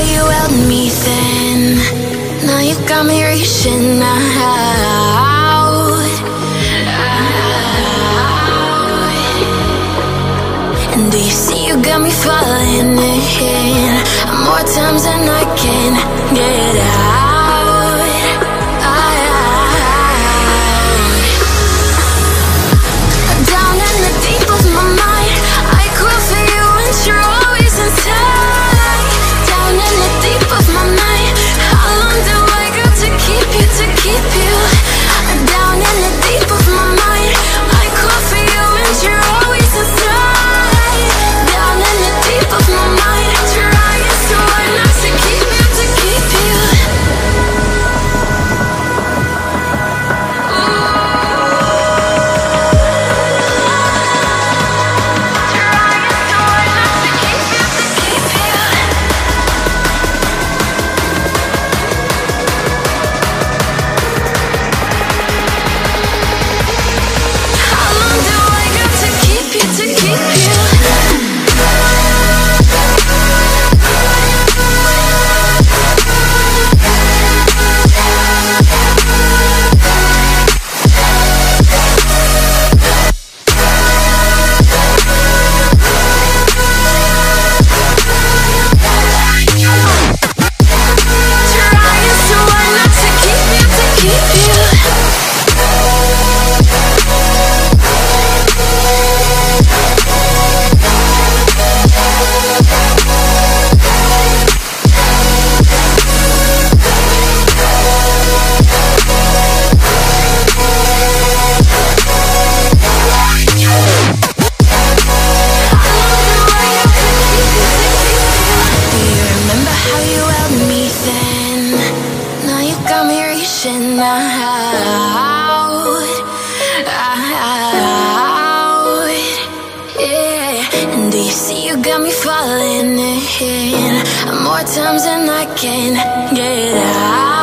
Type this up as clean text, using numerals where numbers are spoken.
you held me then. Now you got me reaching out. And do you see you got me falling in more times than I can get out. Down in the deep of my mind, I crawl for you and you're always inside. Down in the deep of my mind, how long do I got to keep you, to keep you? Down in the deep of my mind, I crawl for you and you're always inside. Down in the deep of my mind, trying so hard not to keep you, to keep you. More times than I can get out.